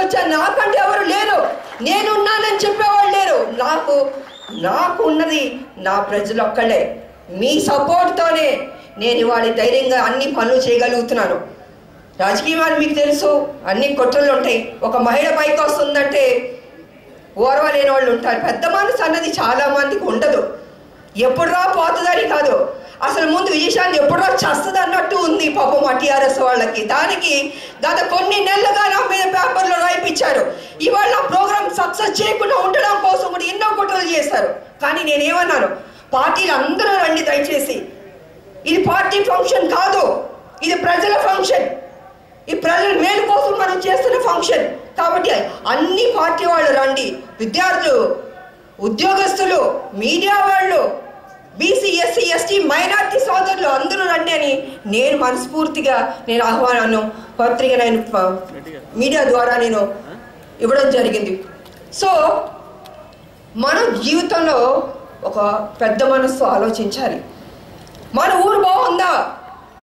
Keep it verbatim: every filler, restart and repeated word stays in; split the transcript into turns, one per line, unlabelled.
వచ్చాను. నాకంటే ఎవరు లేరు, నేనున్నానని చెప్పేవాళ్ళు లేరు. నాకు నాకు ఉన్నది నా ప్రజలు ఒక్కళ్ళే. మీ సపోర్ట్తోనే నేను ఇవాళ ధైర్యంగా అన్ని పనులు చేయగలుగుతున్నాను. రాజకీయాలు మీకు తెలుసు, అన్ని కుట్రలు ఉంటాయి. ఒక మహిళ పైకి వస్తుందంటే ఓర్వలేని వాళ్ళు ఉంటారు. పెద్ద మనసు అన్నది చాలా మందికి ఉండదు. ఎప్పుడురా పోతుందని కాదు, అసలు ముందు విజయశాంతి ఎప్పుడో చేస్తుంది అన్నట్టు ఉంది పాపం మా టీఆర్ఎస్ వాళ్ళకి. దానికి గత కొన్ని నెలలుగా నా మీద పేపర్లో రాయిపించారు. ఇవాళ నా ప్రోగ్రామ్ సక్సెస్ చేయకుండా ఉండడం కోసం కూడా ఎన్నో కుట్రలు చేశారు. కానీ నేనేమన్నాను, పార్టీలు అందరూ రండి దయచేసి, ఇది పార్టీ ఫంక్షన్ కాదు, ఇది ప్రజల ఫంక్షన్, ఈ ప్రజల మేలు కోసం మనం చేస్తున్న ఫంక్షన్. కాబట్టి అన్ని పార్టీ వాళ్ళు రండి, విద్యార్థులు, ఉద్యోగస్తులు, మీడియా వాళ్ళు, బీసీ ఎస్సీ ఎస్టీ మైనార్టీ సోదరులు అందరూ రండి అని నేను మనస్ఫూర్తిగా నేను ఆహ్వానాన్ని పత్రిక నేను మీడియా ద్వారా నేను ఇవ్వడం జరిగింది. సో మనం జీవితంలో ఒక పెద్ద మనస్సు ఆలోచించాలి. మన ఊరు బాగుందా,